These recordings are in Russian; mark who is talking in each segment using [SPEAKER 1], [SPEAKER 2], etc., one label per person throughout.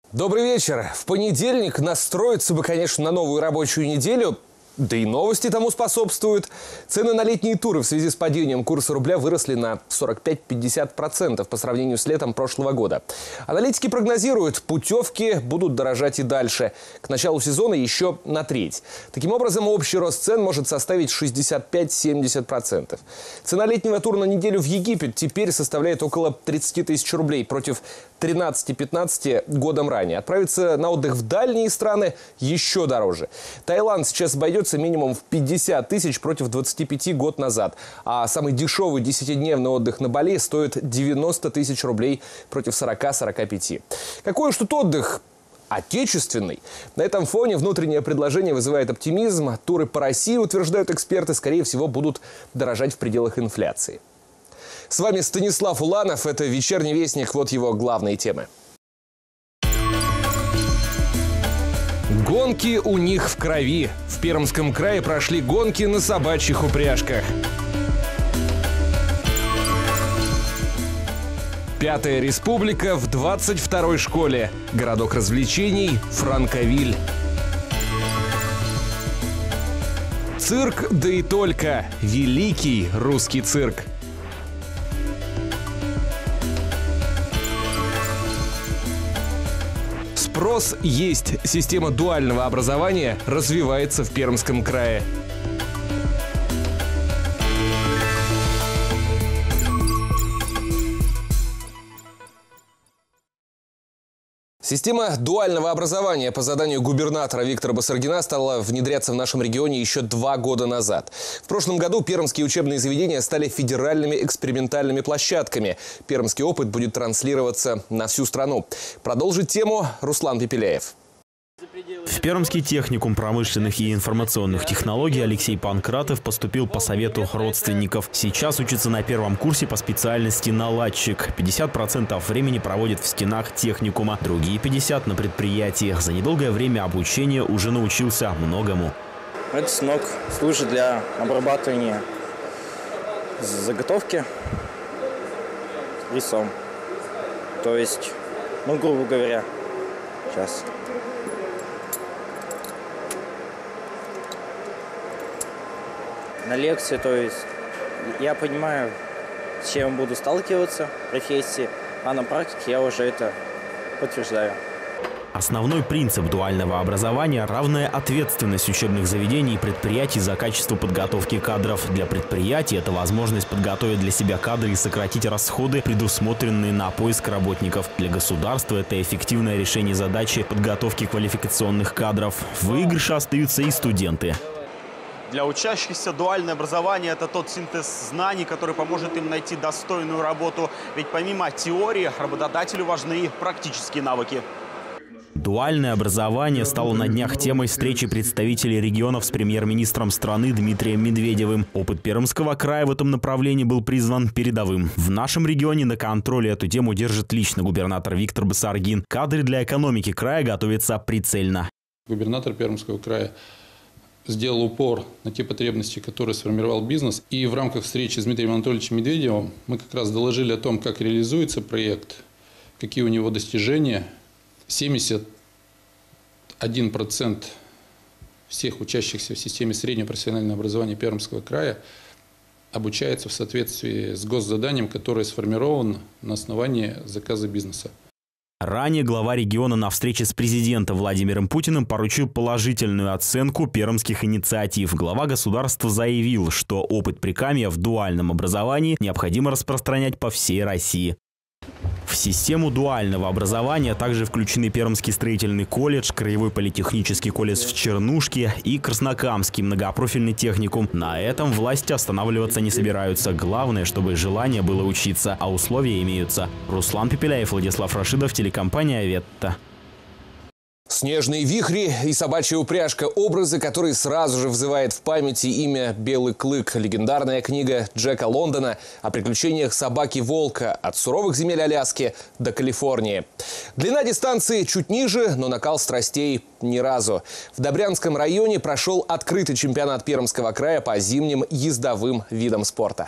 [SPEAKER 1] Добрый вечер. В понедельник настроиться бы, конечно, на новую рабочую неделю. Да и новости тому способствуют. Цены на летние туры в связи с падением курса рубля выросли на 45-50% по сравнению с летом прошлого года. Аналитики прогнозируют, путевки будут дорожать и дальше. К началу сезона еще на треть. Таким образом, общий рост цен может составить 65-70%. Цена летнего тура на неделю в Египет теперь составляет около 30 тысяч рублей против 13-15 годом ранее. Отправиться на отдых в дальние страны еще дороже. Таиланд сейчас обойдется минимум в 50 тысяч против 25 год назад. А самый дешевый 10-дневный отдых на Бали стоит 90 тысяч рублей против 40-45. Какой уж тут отдых? Отечественный. На этом фоне внутреннее предложение вызывает оптимизм. Туры по России, утверждают эксперты, скорее всего будут дорожать в пределах инфляции. С вами Станислав Уланов. Это «Вечерний вестник». Вот его главные темы. Гонки у них в крови. В Пермском крае прошли гонки на собачьих упряжках. Пятая республика в 22-й школе. Городок развлечений Франковиль. Цирк, да и только. Великий русский цирк. Спрос есть. Система дуального образования развивается в Пермском крае. Система дуального образования по заданию губернатора Виктора Басаргина стала внедряться в нашем регионе еще 2 года назад. В прошлом году пермские учебные заведения стали федеральными экспериментальными площадками. Пермский опыт будет транслироваться на всю страну. Продолжит тему Руслан Пепеляев.
[SPEAKER 2] В Пермский техникум промышленных и информационных технологий Алексей Панкратов поступил по совету родственников. Сейчас учится на первом курсе по специальности наладчик. 50% времени проводит в стенах техникума, другие 50% на предприятии. За недолгое время обучения уже научился многому.
[SPEAKER 3] Этот станок служит для обрабатывания заготовки рисом. То есть, грубо говоря, сейчас. На лекции, то есть я понимаю, с чем буду сталкиваться в профессии, а на практике я уже это подтверждаю.
[SPEAKER 2] Основной принцип дуального образования – равная ответственность учебных заведений и предприятий за качество подготовки кадров. Для предприятий это возможность подготовить для себя кадры и сократить расходы, предусмотренные на поиск работников. Для государства это эффективное решение задачи подготовки квалификационных кадров. В выигрыше остаются и студенты.
[SPEAKER 4] Для учащихся дуальное образование – это тот синтез знаний, который поможет им найти достойную работу. Ведь помимо теории, работодателю важны и практические навыки.
[SPEAKER 2] Дуальное образование стало на днях темой встречи представителей регионов с премьер-министром страны Дмитрием Медведевым. Опыт Пермского края в этом направлении был признан передовым. В нашем регионе на контроле эту тему держит лично губернатор Виктор Басаргин. Кадры для экономики края готовятся прицельно.
[SPEAKER 5] Губернатор Пермского края сделал упор на те потребности, которые сформировал бизнес. И в рамках встречи с Дмитрием Анатольевичем Медведевым мы как раз доложили о том, как реализуется проект, какие у него достижения. 71% всех учащихся в системе среднего профессионального образования Пермского края обучается в соответствии с госзаданием, которое сформировано на основании заказа бизнеса.
[SPEAKER 2] Ранее глава региона на встрече с президентом Владимиром Путиным поручил положительную оценку пермских инициатив. Глава государства заявил, что опыт Прикамья в дуальном образовании необходимо распространять по всей России. В систему дуального образования также включены Пермский строительный колледж, Краевой политехнический колледж в Чернушке и Краснокамский многопрофильный техникум. На этом власти останавливаться не собираются. Главное, чтобы желание было учиться, а условия имеются. Руслан Пепеляев, Владислав Рашидов, телекомпания «Ветта».
[SPEAKER 1] Снежные вихри и собачья упряжка – образы, которые сразу же вызывает в памяти имя «Белый клык». Легендарная книга Джека Лондона о приключениях собаки-волка от суровых земель Аляски до Калифорнии. Длина дистанции чуть ниже, но накал страстей ни разу. В Добрянском районе прошел открытый чемпионат Пермского края по зимним ездовым видам спорта.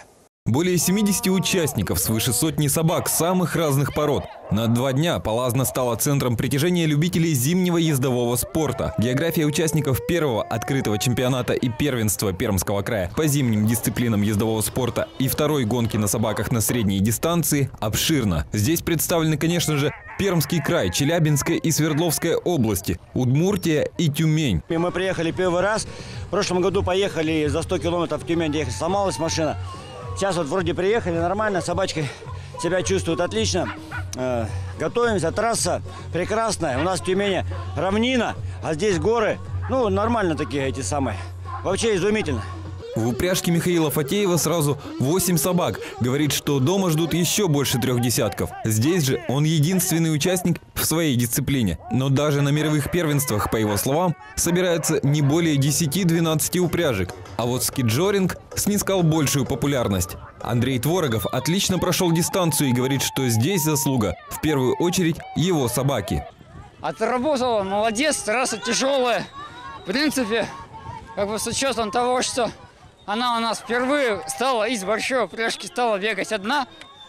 [SPEAKER 6] Более 70 участников, свыше сотни собак самых разных пород. На 2 дня Палазна стала центром притяжения любителей зимнего ездового спорта. География участников первого открытого чемпионата и первенства Пермского края по зимним дисциплинам ездового спорта и второй гонки на собаках на средней дистанции обширна. Здесь представлены, конечно же, Пермский край, Челябинская и Свердловская области, Удмуртия и Тюмень.
[SPEAKER 7] Мы приехали первый раз. В прошлом году поехали за 100 километров в Тюмень, ехали, сломалась машина. Сейчас вот вроде приехали нормально, собачка себя чувствует отлично. Готовимся, трасса прекрасная. У нас в Тюмени равнина, а здесь горы. Ну, нормально такие эти самые. Вообще изумительно.
[SPEAKER 6] В упряжке Михаила Фатеева сразу 8 собак. Говорит, что дома ждут еще больше 3 десятков. Здесь же он единственный участник в своей дисциплине. Но даже на мировых первенствах, по его словам, собирается не более 10-12 упряжек. А вот скиджоринг снискал большую популярность. Андрей Творогов отлично прошел дистанцию и говорит, что здесь заслуга в первую очередь его собаки.
[SPEAKER 8] Отработала, молодец, трасса тяжелая. В принципе, с учетом того, что она у нас впервые стала из большой упряжки, стала бегать одна.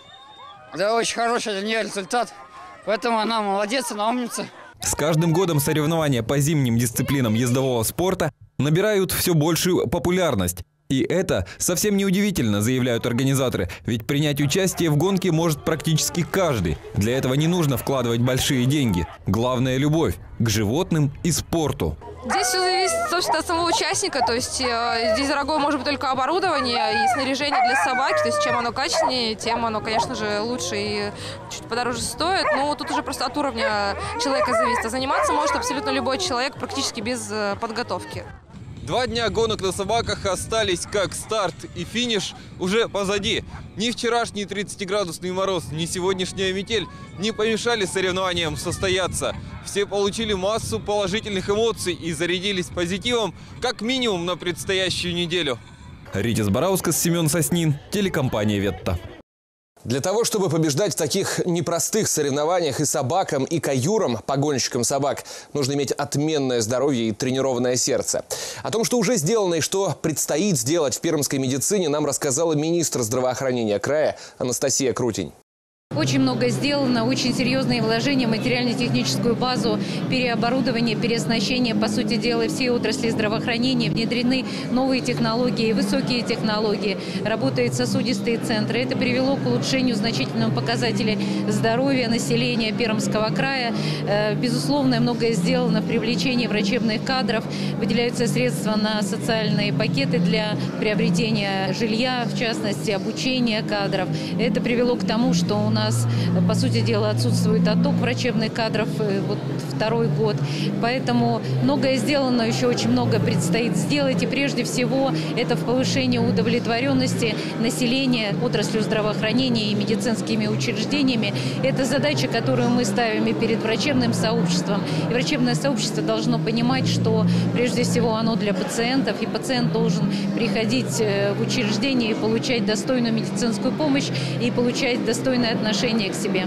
[SPEAKER 8] Это очень хороший для нее результат. Поэтому она молодец, она умница.
[SPEAKER 6] С каждым годом соревнования по зимним дисциплинам ездового спорта набирают все большую популярность. И это совсем не удивительно, заявляют организаторы, ведь принять участие в гонке может практически каждый. Для этого не нужно вкладывать большие деньги. Главное – любовь к животным и спорту.
[SPEAKER 9] Здесь все зависит, собственно, от самого участника. То есть здесь дорогое может быть только оборудование и снаряжение для собаки. То есть чем оно качественнее, тем оно, конечно же, лучше и чуть подороже стоит. Но тут уже просто от уровня человека зависит. А заниматься может абсолютно любой человек практически без подготовки.
[SPEAKER 10] 2 дня гонок на собаках остались, как старт и финиш, уже позади. Ни вчерашний 30-градусный мороз, ни сегодняшняя метель не помешали соревнованиям состояться. Все получили массу положительных эмоций и зарядились позитивом как минимум на предстоящую неделю.
[SPEAKER 6] Ритис Бараускас, Семен Соснин, телекомпания «Ветта».
[SPEAKER 1] Для того, чтобы побеждать в таких непростых соревнованиях и собакам, и каюрам, погонщикам собак, нужно иметь отменное здоровье и тренированное сердце. О том, что уже сделано и что предстоит сделать в пермской медицине, нам рассказала министр здравоохранения края Анастасия Крутень.
[SPEAKER 11] Очень много сделано, очень серьезные вложения в материально-техническую базу, переоборудование, переоснащение, по сути дела, всей отрасли здравоохранения. Внедрены новые технологии, высокие технологии, работают сосудистые центры. Это привело к улучшению значительного показателя здоровья населения Пермского края. Безусловно, многое сделано в привлечении врачебных кадров. Выделяются средства на социальные пакеты для приобретения жилья, в частности, обучения кадров. Это привело к тому, что у нас, по сути дела, отсутствует отток врачебных кадров вот 2-й год. Поэтому многое сделано, еще очень много предстоит сделать. И прежде всего это в повышении удовлетворенности населения отраслью здравоохранения и медицинскими учреждениями. Это задача, которую мы ставим и перед врачебным сообществом. И врачебное сообщество должно понимать, что прежде всего оно для пациентов, и пациент должен приходить в учреждение и получать достойную медицинскую помощь и получать достойное отношение к себе.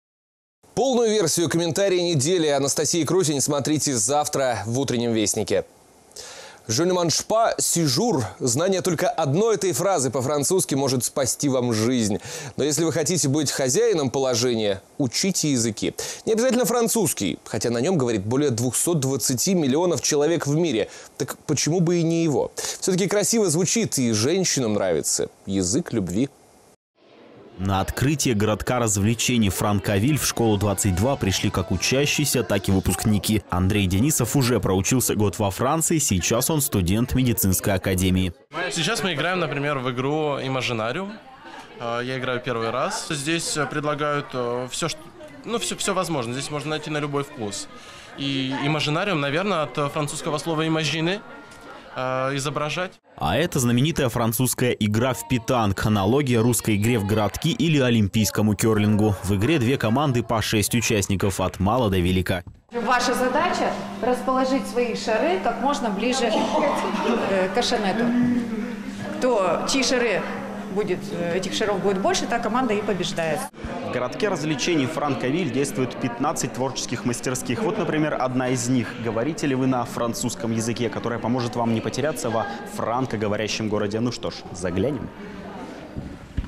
[SPEAKER 1] Полную версию комментария недели Анастасии Крутень смотрите завтра в «Утреннем вестнике». «Je ne mange pas ce jour». Знание только одной этой фразы по-французски может спасти вам жизнь. Но если вы хотите быть хозяином положения, учите языки. Не обязательно французский, хотя на нем говорит более 220 миллионов человек в мире. Так почему бы и не его? Все-таки красиво звучит и женщинам нравится. Язык любви.
[SPEAKER 2] На открытие городка развлечений Франковиль в школу 22 пришли как учащиеся, так и выпускники. Андрей Денисов уже проучился год во Франции, сейчас он студент медицинской академии.
[SPEAKER 12] Сейчас мы играем, например, в игру Imaginarium. Я играю первый раз. Здесь предлагают все возможно. Здесь можно найти на любой вкус. И Imaginarium, наверное, от французского слова imaginer – изображать.
[SPEAKER 2] А это знаменитая французская игра в питанг, аналогия русской игре в городки или олимпийскому керлингу. В игре 2 команды по 6 участников, от мала до велика.
[SPEAKER 13] Ваша задача – расположить свои шары как можно ближе к ашанету. Чьи шары этих шаров будет больше, та команда и побеждает.
[SPEAKER 4] В городке развлечений Франковиль действует 15 творческих мастерских. Вот, например, одна из них. Говорите ли вы на французском языке, которая поможет вам не потеряться во франкоговорящем городе? Ну что ж, заглянем.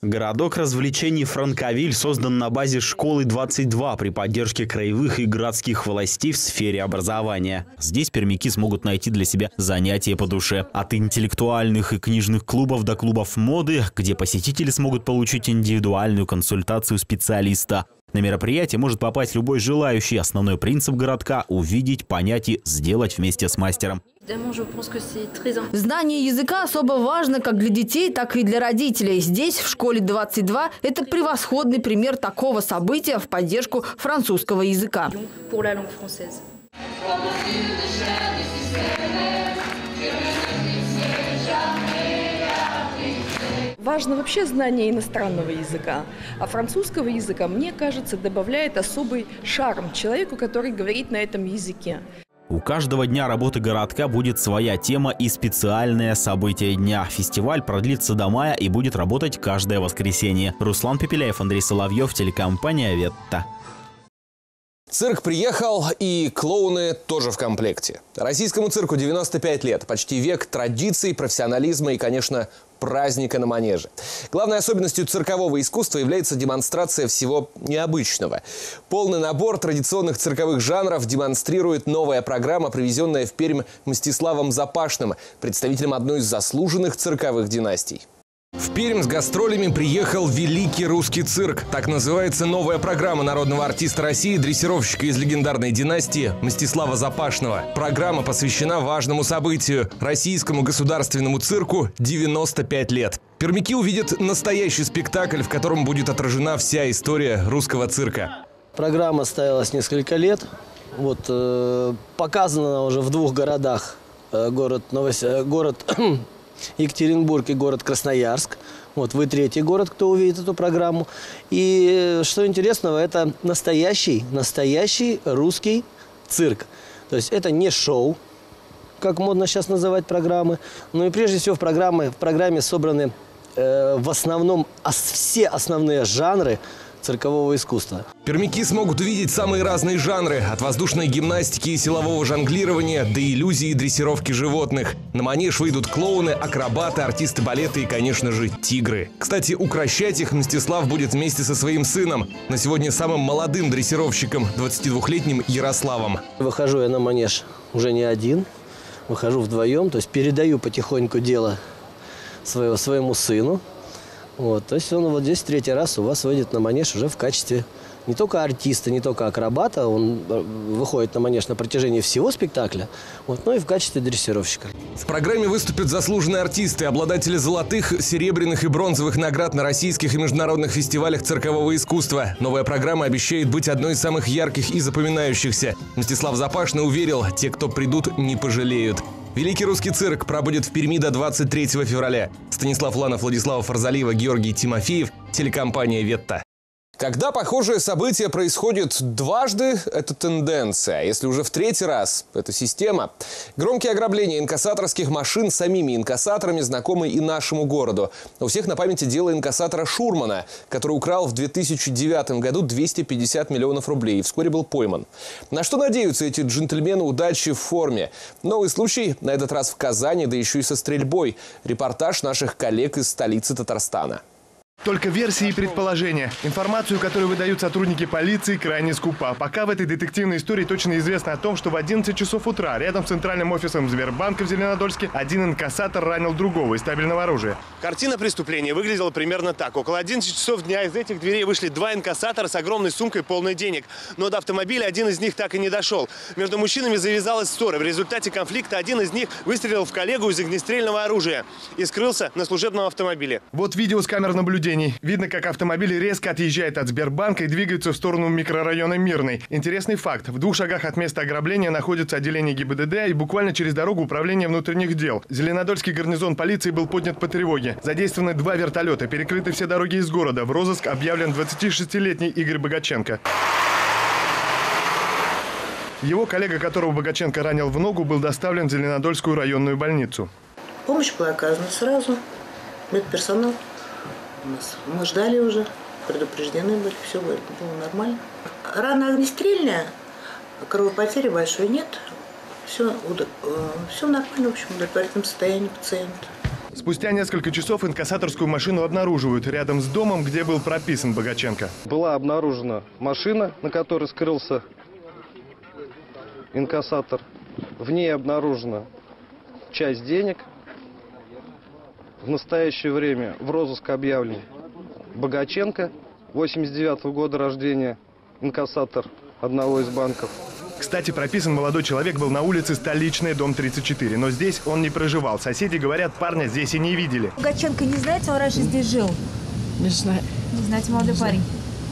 [SPEAKER 2] Городок развлечений Франковиль создан на базе школы 22 при поддержке краевых и городских властей в сфере образования. Здесь пермяки смогут найти для себя занятия по душе. От интеллектуальных и книжных клубов до клубов моды, где посетители смогут получить индивидуальную консультацию специалиста. На мероприятие может попасть любой желающий. Основной принцип городка – увидеть, понять и сделать вместе с мастером.
[SPEAKER 14] Знание языка особо важно как для детей, так и для родителей. Здесь, в школе 22, это превосходный пример такого события в поддержку французского языка.
[SPEAKER 15] Важно вообще знание иностранного языка, а французского языка, мне кажется, добавляет особый шарм человеку, который говорит на этом языке.
[SPEAKER 2] У каждого дня работы городка будет своя тема и специальное событие дня. Фестиваль продлится до мая и будет работать каждое воскресенье. Руслан Пепеляев, Андрей Соловьев, телекомпания «Ветта».
[SPEAKER 1] Цирк приехал, и клоуны тоже в комплекте. Российскому цирку 95 лет. Почти век традиций, профессионализма и, конечно, праздника на манеже. Главной особенностью циркового искусства является демонстрация всего необычного. Полный набор традиционных цирковых жанров демонстрирует новая программа, привезенная в Пермь Мстиславом Запашным, представителем одной из заслуженных цирковых династий. В Пермь с гастролями приехал великий русский цирк. Так называется новая программа народного артиста России, дрессировщика из легендарной династии Мстислава Запашного. Программа посвящена важному событию – российскому государственному цирку 95 лет. Пермяки увидят настоящий спектакль, в котором будет отражена вся история русского цирка.
[SPEAKER 16] Программа ставилась несколько лет. Показана уже в двух городах. Город Екатеринбург и город Красноярск. Вы третий город, кто увидит эту программу. И что интересного, это настоящий русский цирк. То есть это не шоу, как модно сейчас называть программы. Но и прежде всего в программе собраны в основном все основные жанры циркового искусства.
[SPEAKER 1] Пермяки смогут увидеть самые разные жанры, от воздушной гимнастики и силового жонглирования до иллюзий и дрессировки животных. На манеж выйдут клоуны, акробаты, артисты балета и, конечно же, тигры. Кстати, укращать их Мстислав будет вместе со своим сыном, на сегодня самым молодым дрессировщиком, 22-летним Ярославом.
[SPEAKER 16] Выхожу я на манеж уже не один, выхожу вдвоем, то есть передаю потихоньку дело своему сыну. То есть он здесь третий раз у вас выйдет на манеж уже в качестве не только артиста, не только акробата. Он выходит на манеж на протяжении всего спектакля, но и в качестве дрессировщика.
[SPEAKER 1] В программе выступят заслуженные артисты, обладатели золотых, серебряных и бронзовых наград на российских и международных фестивалях циркового искусства. Новая программа обещает быть одной из самых ярких и запоминающихся. Мстислав Запашный уверил, те, кто придут, не пожалеют. Великий русский цирк пробудет в Перми до 23 февраля. Станислав Уланов, Владислава Фарзалиева, Георгий Тимофеев, телекомпания «Ветта». Когда похожее событие происходит дважды, это тенденция. А если уже в третий раз, это система. Громкие ограбления инкассаторских машин самими инкассаторами знакомы и нашему городу. У всех на памяти дело инкассатора Шурмана, который украл в 2009 году 250 миллионов рублей и вскоре был пойман. На что надеются эти джентльмены удачи в форме? Новый случай, на этот раз в Казани, да еще и со стрельбой. Репортаж наших коллег из столицы Татарстана.
[SPEAKER 17] Только версии и предположения. Информацию, которую выдают сотрудники полиции, крайне скупа. Пока в этой детективной истории точно известно о том, что в 11 часов утра рядом с центральным офисом Сбербанка в Зеленодольске один инкассатор ранил другого из табельного оружия. Картина преступления выглядела примерно так. Около 11 часов дня из этих дверей вышли два инкассатора с огромной сумкой полной денег. Но до автомобиля один из них так и не дошел. Между мужчинами завязалась ссора. В результате конфликта один из них выстрелил в коллегу из огнестрельного оружия и скрылся на служебном автомобиле. Вот видео с камер наблюдения. Видно, как автомобиль резко отъезжает от Сбербанка и двигается в сторону микрорайона Мирный. Интересный факт. В 2 шагах от места ограбления находится отделение ГИБДД и буквально через дорогу управление внутренних дел. Зеленодольский гарнизон полиции был поднят по тревоге. Задействованы 2 вертолета, перекрыты все дороги из города. В розыск объявлен 26-летний Игорь Богаченко. Его коллега, которого Богаченко ранил в ногу, был доставлен в Зеленодольскую районную больницу.
[SPEAKER 18] Помощь была оказана сразу. Медперсонал. Мы ждали уже, предупреждены были, все было нормально. Рана огнестрельная, кровопотери большой нет. Все нормально, в общем, в удовлетворительном состоянии пациента.
[SPEAKER 17] Спустя несколько часов инкассаторскую машину обнаруживают рядом с домом, где был прописан Богаченко.
[SPEAKER 19] Была обнаружена машина, на которой скрылся инкассатор. В ней обнаружена часть денег. В настоящее время в розыск объявлен Богаченко, 89-го года рождения, инкассатор одного из банков.
[SPEAKER 17] Кстати, прописан молодой человек был на улице Столичная, дом 34. Но здесь он не проживал. Соседи говорят, парня здесь и не видели.
[SPEAKER 20] Богаченко не знаете, он раньше здесь жил?
[SPEAKER 21] Не знаю.
[SPEAKER 20] Не знаете, молодой парень?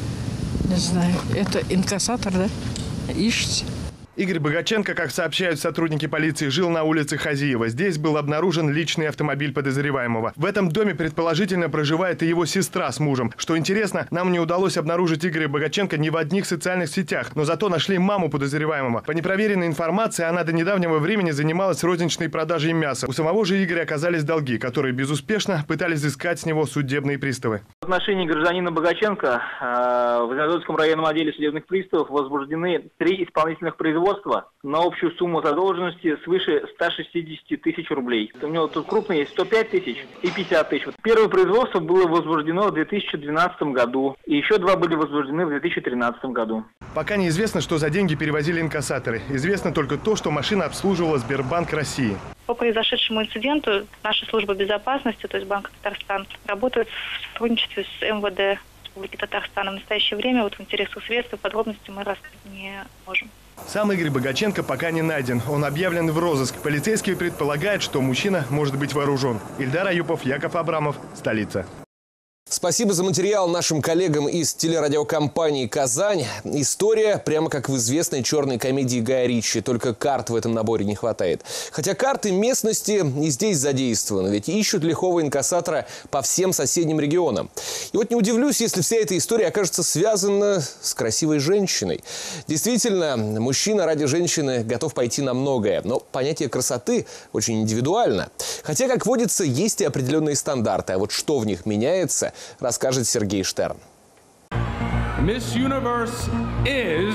[SPEAKER 21] Не знаю. Это инкассатор, да? Ищете?
[SPEAKER 17] Игорь Богаченко, как сообщают сотрудники полиции, жил на улице Хазиева. Здесь был обнаружен личный автомобиль подозреваемого. В этом доме предположительно проживает и его сестра с мужем. Что интересно, нам не удалось обнаружить Игоря Богаченко ни в одних социальных сетях, но зато нашли маму подозреваемого. По непроверенной информации, она до недавнего времени занималась розничной продажей мяса. У самого же Игоря оказались долги, которые безуспешно пытались взыскать с него судебные приставы.
[SPEAKER 22] В отношении гражданина Богаченко в Зеленодольском районном отделе судебных приставов возбуждены 3 исполнительных производства на общую сумму задолженности свыше 160 тысяч рублей. У него тут крупные есть 105 тысяч и 50 тысяч. Первое производство было возбуждено в 2012 году, и еще 2 были возбуждены в 2013 году.
[SPEAKER 17] Пока неизвестно, что за деньги перевозили инкассаторы. Известно только то, что машина обслуживала Сбербанк России.
[SPEAKER 23] По произошедшему инциденту наша служба безопасности, то есть Банк Татарстан, работает в сотрудничестве с МВД Республики Татарстан. В настоящее время в интересах следствия подробности мы раскрыть не можем.
[SPEAKER 17] Сам Игорь Богаченко пока не найден. Он объявлен в розыск. Полицейские предполагают, что мужчина может быть вооружен. Ильдар Аюпов, Яков Абрамов, столица.
[SPEAKER 1] Спасибо за материал нашим коллегам из телерадиокомпании «Казань». История прямо как в известной черной комедии Гая Ричи. Только карт в этом наборе не хватает. Хотя карты местности и здесь задействованы. Ведь ищут лихого инкассатора по всем соседним регионам. И вот не удивлюсь, если вся эта история окажется связана с красивой женщиной. Действительно, мужчина ради женщины готов пойти на многое. Но понятие красоты очень индивидуально. Хотя, как водится, есть и определенные стандарты. А вот что в них меняется, расскажет Сергей Штерн.
[SPEAKER 24] Miss Universe is...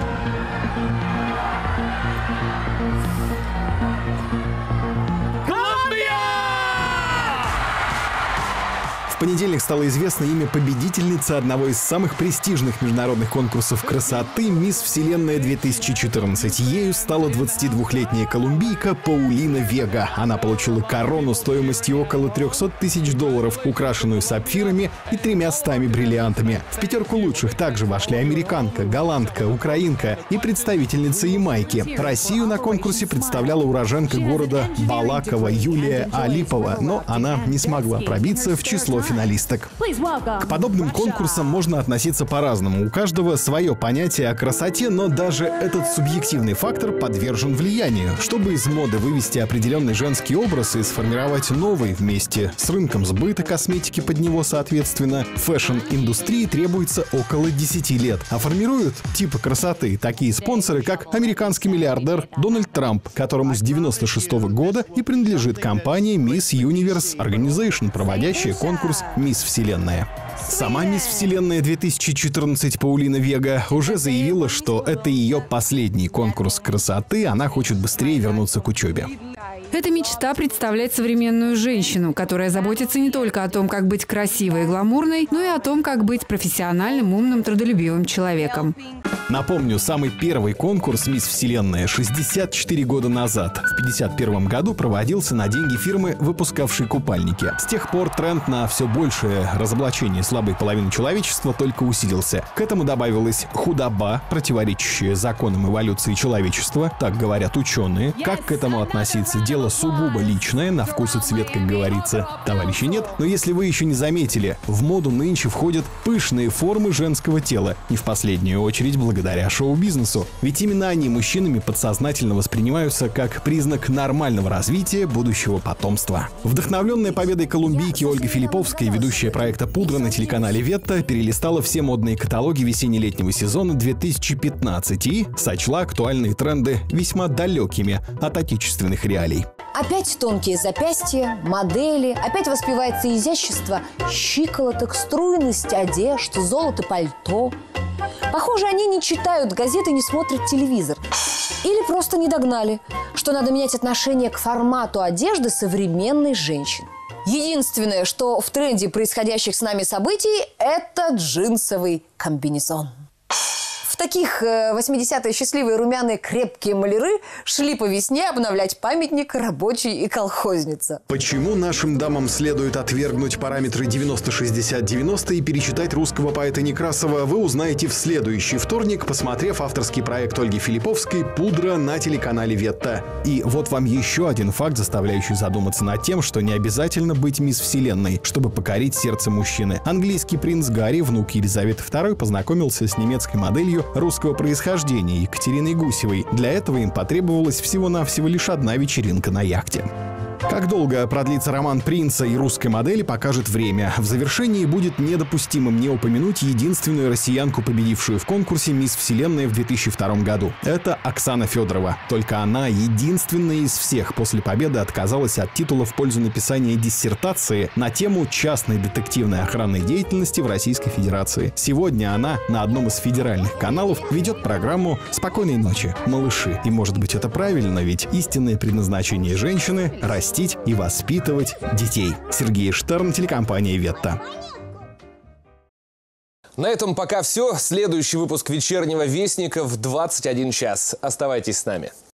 [SPEAKER 25] В понедельник стало известно имя победительницы одного из самых престижных международных конкурсов красоты «Мисс Вселенная-2014». Ею стала 22-летняя колумбийка Паулина Вега. Она получила корону стоимостью около $300 тысяч, украшенную сапфирами и 300 бриллиантами. В пятерку лучших также вошли американка, голландка, украинка и представительница Ямайки. Россию на конкурсе представляла уроженка города Балаково Юлия Алипова, но она не смогла пробиться в число финалисток. К подобным конкурсам можно относиться по-разному. У каждого свое понятие о красоте, но даже этот субъективный фактор подвержен влиянию. Чтобы из моды вывести определенный женский образ и сформировать новый вместе с рынком сбыта косметики под него, соответственно, фэшн-индустрии требуется около 10 лет. А формируют типы красоты такие спонсоры, как американский миллиардер Дональд Трамп, которому с 1996 года и принадлежит компания Miss Universe Organization, проводящая конкурс «Мисс Вселенная». Сама «Мисс Вселенная-2014» Паулина Вега уже заявила, что это ее последний конкурс красоты, она хочет быстрее вернуться к учебе.
[SPEAKER 26] Это мечта представлять современную женщину, которая заботится не только о том, как быть красивой и гламурной, но и о том, как быть профессиональным, умным, трудолюбивым человеком.
[SPEAKER 25] Напомню, самый первый конкурс «Мисс Вселенная» 64 года назад, в 1951 году, проводился на деньги фирмы, выпускавшей купальники. С тех пор тренд на все большее разоблачение слабой половины человечества только усилился. К этому добавилась худоба, противоречащая законам эволюции человечества, так говорят ученые. Как к этому относиться? Дело сугубо личное, на вкус и цвет, как говорится. Товарищи, нет. Но если вы еще не заметили, в моду нынче входят пышные формы женского тела. Не в последнюю очередь благодаря шоу-бизнесу. Ведь именно они мужчинами подсознательно воспринимаются как признак нормального развития будущего потомства. Вдохновленная победой колумбийки Ольга Филипповская, ведущая проекта «Пудра» на телеканале «Ветта», перелистала все модные каталоги весенне-летнего сезона 2015 и сочла актуальные тренды весьма далекими от отечественных реалий.
[SPEAKER 27] Опять тонкие запястья, модели, опять воспевается изящество щиколоток, струйность одежд, золото пальто. Похоже, они не читают газеты, не смотрят телевизор. Или просто не догнали, что надо менять отношение к формату одежды современной женщины. Единственное, что в тренде происходящих с нами событий – это джинсовый комбинезон. В таких 80-е счастливые, румяные, крепкие маляры шли по весне обновлять памятник рабочей и колхозница.
[SPEAKER 25] Почему нашим дамам следует отвергнуть параметры 90-60-90 и перечитать русского поэта Некрасова, вы узнаете в следующий вторник, посмотрев авторский проект Ольги Филипповской «Пудра» на телеканале «Ветта». И вот вам еще один факт, заставляющий задуматься над тем, что не обязательно быть мисс Вселенной, чтобы покорить сердце мужчины. Английский принц Гарри, внук Елизаветы II, познакомился с немецкой моделью русского происхождения Екатериной Гусевой. Для этого им потребовалась всего-навсего лишь одна вечеринка на яхте. Как долго продлится роман принца и русской модели, покажет время. В завершении будет недопустимым не упомянуть единственную россиянку, победившую в конкурсе «Мисс Вселенная» в 2002 году. Это Оксана Федорова. Только она единственная из всех после победы отказалась от титула в пользу написания диссертации на тему частной детективной охранной деятельности в Российской Федерации. Сегодня она на одном из федеральных каналов ведет программу «Спокойной ночи, малыши». И может быть это правильно, ведь истинное предназначение женщины – растить и воспитывать детей. Сергей Штерн, телекомпания «Ветта».
[SPEAKER 1] На этом пока все. Следующий выпуск «Вечернего вестника» в 21 час. Оставайтесь с нами.